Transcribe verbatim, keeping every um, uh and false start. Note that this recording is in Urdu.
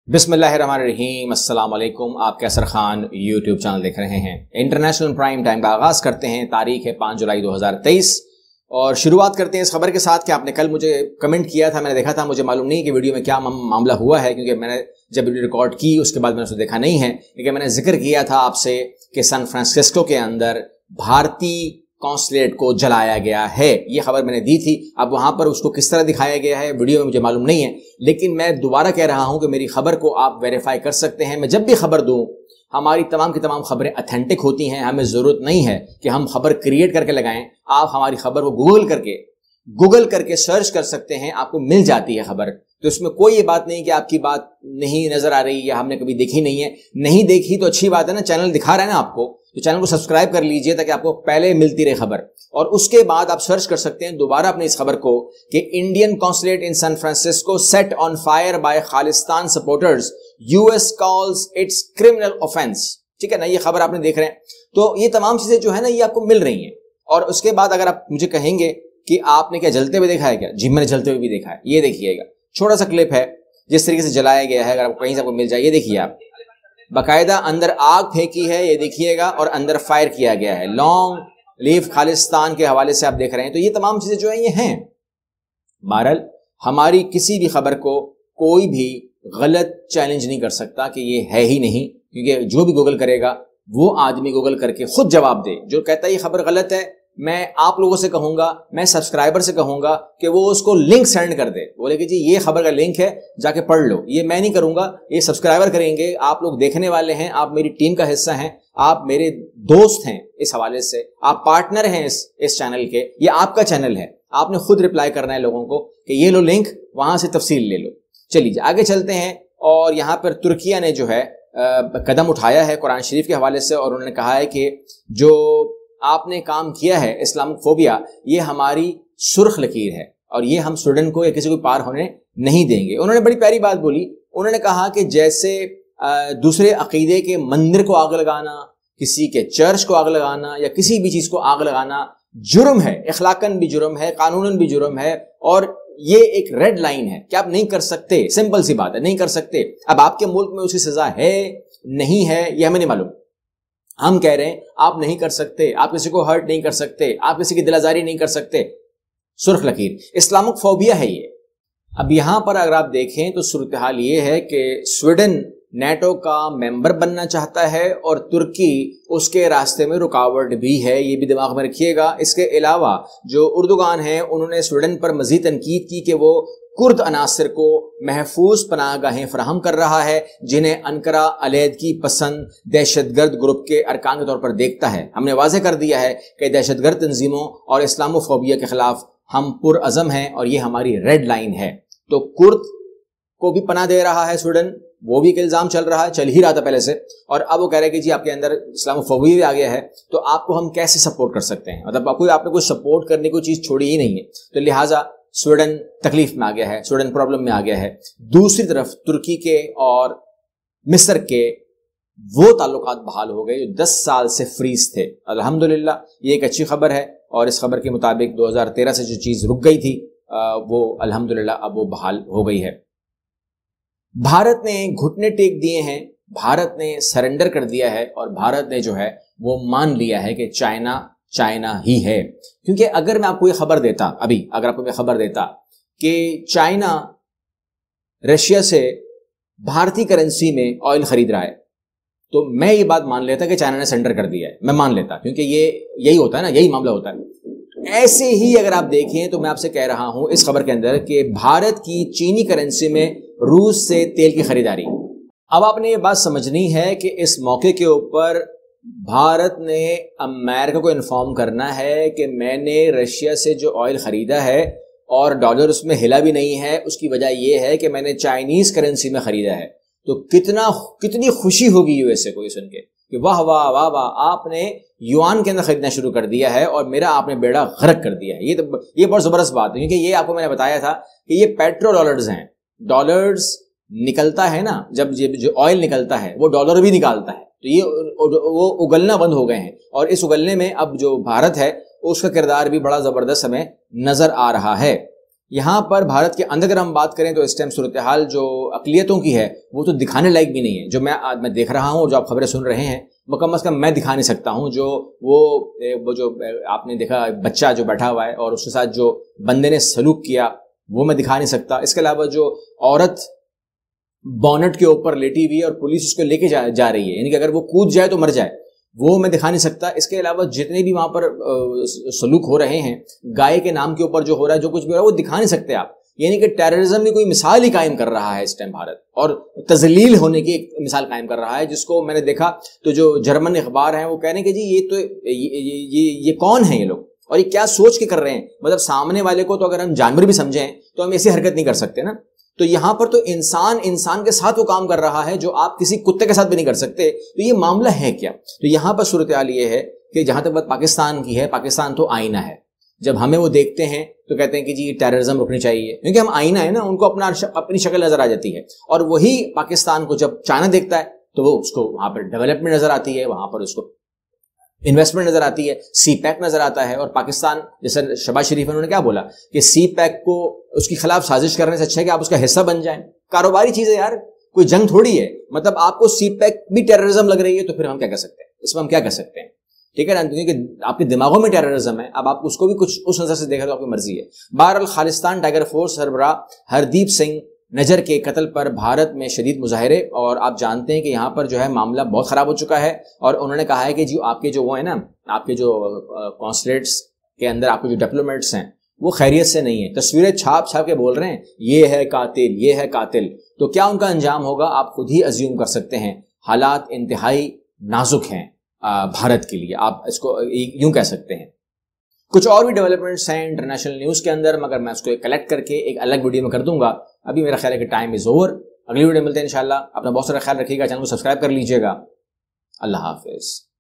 بسم اللہ الرحمن الرحیم، السلام علیکم۔ آپ کیسر خان یوٹیوب چینل دیکھ رہے ہیں۔ انٹرنیشنل پرائم ٹائم کا آغاز کرتے ہیں۔ تاریخ ہے پانچ جولائی دو ہزار تیئیس اور شروعات کرتے ہیں اس خبر کے ساتھ کہ آپ نے کل مجھے کمنٹ کیا تھا، میں نے دیکھا تھا، مجھے معلوم نہیں کہ ویڈیو میں کیا معاملہ ہوا ہے، کیونکہ میں نے جب ویڈیو ریکارڈ کی اس کے بعد میں نے اسے دیکھا نہیں ہے، لیکن میں نے ذکر کیا تھا آپ سے کہ سان فرانسسکو کے اندر بھارتی کونسلیٹ کو جلایا گیا ہے۔ یہ خبر میں نے دی تھی۔ اب وہاں پر اس کو کس طرح دکھایا گیا ہے ویڈیو میں مجھے معلوم نہیں ہے، لیکن میں دوبارہ کہہ رہا ہوں کہ میری خبر کو آپ ویریفائی کر سکتے ہیں۔ میں جب بھی خبر دوں، ہماری تمام کی تمام خبریں اتھینٹک ہوتی ہیں، ہمیں ضرورت نہیں ہے کہ ہم خبر کریٹ کر کے لگائیں۔ آپ ہماری خبر کو گوگل کر کے گوگل کر کے سرچ کر سکتے ہیں، آپ کو مل جاتی ہے خبر۔ تو اس میں کوئی یہ بات نہیں کہ آپ کی بات نہیں نظر آ رہی یا ہم نے کبھی دیکھی نہیں ہے۔ نہیں دیکھی تو اچھی بات ہے نا، چینل دکھا رہا ہے نا آپ کو، تو چینل کو سبسکرائب کر لیجئے تاکہ آپ کو پہلے ملتی رہے خبر۔ اور اس کے بعد آپ سرچ کر سکتے ہیں دوبارہ اپنی اس خبر کو کہ Indian consulate in San Francisco set on fire by Khalistan supporters, U S calls it's criminal offence. ٹھیک ہے نا، یہ خبر آپ نے دیکھ رہے ہیں۔ تو یہ تمام چیزیں جو ہے نا یہ آپ کو مل رہی ہیں۔ اور اس کے بعد اگر آپ مجھے کہیں گے کہ آپ نے کیا جلتے ہوئے دیکھا ہے کیا، جی میں نے جلتے ہوئے بھی دیکھا ہے۔ یہ دیکھیے گا، چھوٹا سا کلپ ہے جس طریقے سے جلایا گیا ہے، اگر آپ کہیں سے آپ کو مل جائے، یہ دیکھیے آپ، باقاعدہ اندر آگ پھینکی ہے، یہ دیکھیے گا، اور اندر فائر کیا گیا ہے۔ لانگ لیو خالستان کے حوالے سے آپ دیکھ رہے ہیں۔ تو یہ تمام چیزیں جو ہیں یہ ہیں۔ بہرحال ہماری کسی بھی خبر کو کوئی بھی غلط چیلنج نہیں کر سکتا کہ یہ ہے ہی نہیں، کیونکہ جو بھی گوگل کرے گا وہ آدمی گوگل کر کے خود جواب دے۔ جو کہتا ہے یہ خبر غلط ہے، میں آپ لوگوں سے کہوں گا، میں سبسکرائبر سے کہوں گا کہ وہ اس کو لنک سینڈ کر دے، بولے کہ جی یہ خبر کا لنک ہے، جا کے پڑھ لو۔ یہ میں نہیں کروں گا، یہ سبسکرائبر کریں گے۔ آپ لوگ دیکھنے والے ہیں، آپ میری ٹیم کا حصہ ہیں، آپ میرے دوست ہیں، اس حوالے سے آپ پارٹنر ہیں اس اس چینل کے۔ یہ آپ کا چینل ہے، آپ نے خود رپلائی کرنا ہے لوگوں کو کہ یہ لو لنک، وہاں سے تفصیل لے لو۔ چلیے آگے چلتے ہیں۔ اور یہاں پر ترکیہ نے جو ہے قدم اٹھایا ہے قرآن شریف کے حوالے سے، اور انہوں نے کہا ہے کہ جو آپ نے کام کیا ہے اسلامک فوبیا، یہ ہماری سرخ لکیر ہے اور یہ ہم سویڈن کو یا کسی کو پار ہونے نہیں دیں گے۔ انہوں نے بڑی پیاری بات بولی۔ انہوں نے کہا کہ جیسے دوسرے عقیدے کے مندر کو آگ لگانا، کسی کے چرچ کو آگ لگانا یا کسی بھی چیز کو آگ لگانا جرم ہے، اخلاقاً بھی جرم ہے، قانوناً بھی جرم ہے، اور یہ ایک ریڈ لائن ہے کہ آپ نہیں کر سکتے۔ سمپل سی بات ہے، نہیں کر سکتے۔ اب آپ کے ملک میں اس کی سزا ہے نہیں ہے یہ ہمیں نہیں معلوم، ہم کہہ رہے ہیں آپ نہیں کر سکتے، آپ کسی کو ہرٹ نہیں کر سکتے، آپ کسی کی دل آزاری نہیں کر سکتے۔ سرخ لکیر اسلامک فوبیا ہے یہ۔ اب یہاں پر اگر آپ دیکھیں تو صورتحال یہ ہے کہ سویڈن نیٹو کا ممبر بننا چاہتا ہے اور ترکی اس کے راستے میں رکاوٹ بھی ہے، یہ بھی دماغ میں رکھیے گا۔ اس کے علاوہ جو اردوغان ہیں انہوں نے سویڈن پر مزید تنقید کی کہ وہ کرد عناصر کو محفوظ پناہ گاہیں فراہم کر رہا ہے، جنہیں انقرہ علیحدگی پسند دہشت گرد گروپ کے ارکان کے طور پر دیکھتا ہے۔ ہم نے واضح کر دیا ہے کہ دہشت گرد تنظیموں اور اسلامو فوبیا کے خلاف ہم پرعزم ہیں اور یہ ہماری ریڈ لائن ہے۔ تو کرد کو بھی پناہ دے رہا ہے سویڈن، وہ بھی ایک الزام چل رہا ہے، چل ہی رہا تھا پہلے سے، اور اب وہ کہہ رہے ہیں کہ جی آپ کے اندر اسلامو فوبیا بھی آ گیا ہے، تو آپ کو ہم کیسے سپورٹ کر سکتے ہیں؟ مطلب کوئی آپ نے کوئی سپورٹ کرنے کی چیز چھوڑی ہی نہیں ہے، تو لہٰذا سویڈن تکلیف میں آ گیا ہے، سویڈن پرابلم میں آ گیا ہے۔ دوسری طرف ترکی کے اور مصر کے وہ تعلقات بحال ہو گئے جو دس سال سے فریز تھے، الحمدللہ۔ یہ ایک اچھی خبر ہے، اور اس خبر کے مطابق دو ہزار تیرہ سے جو چیز رک گئی تھی وہ الحمدللہ اب وہ بحال ہو گئی ہے۔ بھارت نے گھٹنے ٹیک دیے ہیں، بھارت نے سرنڈر کر دیا ہے، اور بھارت نے جو ہے وہ مان لیا ہے کہ چائنا چائنا ہی ہے۔ کیونکہ اگر میں آپ کو یہ خبر دیتا، ابھی اگر آپ کو یہ خبر دیتا کہ چائنا رشیا سے بھارتی کرنسی میں آئل خرید رہا ہے، تو میں یہ بات مان لیتا کہ چائنا نے سرنڈر کر دیا ہے، میں مان لیتا، کیونکہ یہ یہی ہوتا ہے نا، یہی معاملہ ہوتا ہے۔ ایسے ہی اگر آپ دیکھیں تو میں آپ سے کہہ رہا ہوں اس خبر کے اندر کہ بھارت کی چینی کرنسی میں روس سے تیل کی خریداری۔ اب آپ نے یہ بات سمجھنی ہے کہ اس موقع کے اوپر بھارت نے امریکہ کو انفارم کرنا ہے کہ میں نے رشیا سے جو آئل خریدا ہے اور ڈالر اس میں ہلا بھی نہیں ہے، اس کی وجہ یہ ہے کہ میں نے چائنیز کرنسی میں خریدا ہے۔ تو کتنا کتنی خوشی ہوگی یو ایس اے کو یہ سن کے کہ واہ واہ واہ واہ، آپ نے یوان کے اندر خریدنا شروع کر دیا ہے اور میرا آپ نے بیڑا غرق کر دیا ہے۔ یہ تو یہ بہت زبردست بات ہے، کیونکہ یہ آپ کو میں نے بتایا تھا کہ یہ پیٹرو ڈالرز ہیں، ڈالرز نکلتا ہے نا، جب جو آئل نکلتا ہے وہ ڈالر بھی نکالتا ہے، تو یہ وہ اگلنا بند ہو گئے ہیں، اور اس اگلنے میں اب جو بھارت ہے اس کا کردار بھی بڑا زبردست ہمیں نظر آ رہا ہے۔ یہاں پر بھارت کے اندر اگر ہم بات کریں تو اس ٹائم صورتحال جو اقلیتوں کی ہے وہ تو دکھانے لائق بھی نہیں ہے. جو میں میں دیکھ رہا ہوں، جو آپ خبریں سن رہے ہیں، وہ کم از کم میں دکھا نہیں سکتا ہوں. جو وہ وہ جو آپ نے دیکھا بچہ جو بیٹھا ہوا ہے اور اس کے ساتھ جو بندے نے سلوک کیا وہ میں دکھا نہیں سکتا. اس کے علاوہ جو عورت بونٹ کے اوپر لیٹی ہوئی ہے اور پولیس اس کو لے کے جا, جا رہی ہے، یعنی کہ اگر وہ کود جائے تو مر جائے، وہ میں دکھا نہیں سکتا. اس کے علاوہ جتنے بھی وہاں پر سلوک ہو رہے ہیں گائے کے نام کے اوپر جو ہو رہا ہے، جو کچھ بھی ہو رہا ہے، وہ دکھا نہیں سکتے آپ. یعنی کہ ٹیررزم کی کوئی مثال ہی قائم کر رہا ہے اس ٹائم بھارت، اور تذلیل ہونے کی ایک مثال قائم کر رہا ہے، جس کو میں نے دیکھا تو جو جرمن اخبار ہیں وہ کہہ رہے ہیں کہ جی یہ تو یہ, یہ, یہ کون ہیں یہ لوگ، اور یہ کیا سوچ کے کر رہے ہیں. مطلب سامنے والے کو تو اگر ہم جانور بھی سمجھیں تو ہم ایسی حرکت نہیں کر سکتے نا. تو یہاں پر تو انسان انسان کے ساتھ وہ کام کر رہا ہے جو آپ کسی کتے کے ساتھ بھی نہیں کر سکتے. تو یہ معاملہ ہے کیا؟ تو یہاں پر صورتحال یہ ہے کہ جہاں تک بات پاکستان کی ہے، پاکستان تو آئینہ ہے. جب ہمیں وہ دیکھتے ہیں تو کہتے ہیں کہ جی ٹیررزم رکنی چاہیے، کیونکہ ہم آئینہ ہے نا، ان کو اپنا اپنی شکل نظر آ جاتی ہے. اور وہی پاکستان کو جب چائنا دیکھتا ہے تو وہ اس کو وہاں پر ڈیولپمنٹ نظر آتی ہے، وہاں پر اس کو انویسٹمنٹ نظر آتی ہے، سی پیک نظر آتا ہے. اور پاکستان جیسے شہباز شریف انہوں نے کیا بولا کہ سی پیک کو اس کے خلاف سازش کرنے سے اچھا ہے کہ آپ اس کا حصہ بن جائیں. کاروباری چیز ہے یار، کوئی جنگ تھوڑی ہے. مطلب آپ کو سی پیک بھی ٹیررزم لگ رہی ہے تو پھر ہم کیا کر سکتے ہیں اس میں؟ ہم کیا کر سکتے ہیں؟ ٹھیک ہے نا، کیونکہ آپ کے دماغوں میں ٹیررزم ہے. اب آپ اس کو بھی کچھ اس نظر سے دیکھیں تو آپ کی مرضی ہے. بہرحال خالصتان ٹائیگر فورس سربراہ ہردیپ سنگھ نجر کے قتل پر بھارت میں شدید مظاہرے، اور آپ جانتے ہیں کہ یہاں پر جو ہے معاملہ بہت خراب ہو چکا ہے. اور انہوں نے کہا ہے کہ جو آپ کے جو وہ ہیں نا، آپ کے جو کانسولیٹس کے اندر آپ کے جو ڈپلومیٹس ہیں وہ خیریت سے نہیں ہیں. تصویریں چھاپ چھاپ کے بول رہے ہیں یہ ہے قاتل، یہ ہے قاتل. تو کیا ان کا انجام ہوگا آپ خود ہی ازیوم کر سکتے ہیں. حالات انتہائی نازک ہیں بھارت کے لیے، آپ اس کو یوں کہہ سکتے ہیں. کچھ اور بھی ڈیولپمنٹس ہیں انٹرنیشنل نیوز کے اندر، مگر میں اس کو کلیکٹ کر کے ایک الگ ویڈیو میں کر دوں گا. ابھی میرا خیال ہے کہ ٹائم از اوور. اگلی ویڈیو ملتے ہیں انشاءاللہ. اپنا بہت سارا خیال رکھیے گا، چینل کو سبسکرائب کر لیجیے گا. اللہ حافظ.